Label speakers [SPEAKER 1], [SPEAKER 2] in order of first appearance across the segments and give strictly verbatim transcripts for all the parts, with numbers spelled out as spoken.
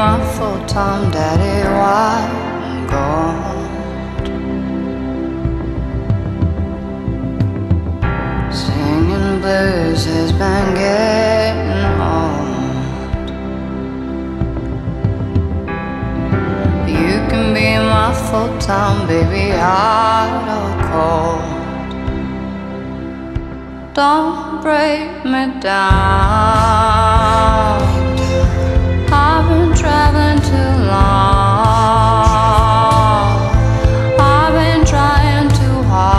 [SPEAKER 1] my full-time daddy while I'm gone. Singing blues has been getting old. You can be my full-time baby, hot or cold. Don't break me down. I've been traveling too long. I've been trying too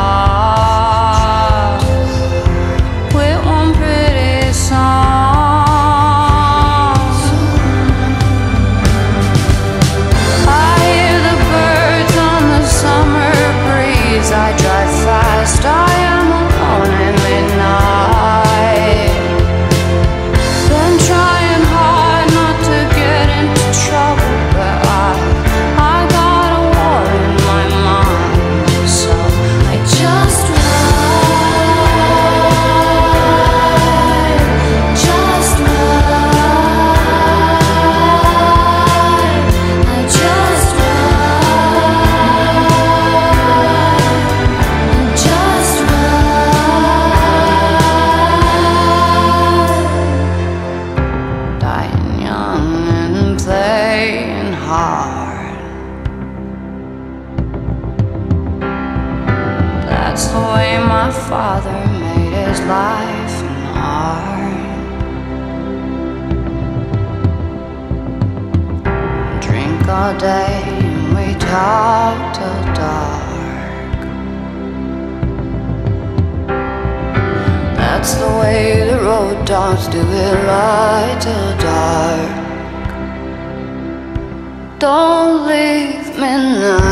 [SPEAKER 1] hard with one pretty song. I hear the birds on the summer breeze. I drive fast, I am alone at midnight. Been trying hard not to get into trouble, but I, I got a war in my mind. So I just ride, just ride. I just ride, I just ride. Dying young and playing hard. That's the way my father made his life and art. Drink all day and we talk till dark. That's the way the road dogs do it, light till dark. Don't leave me now.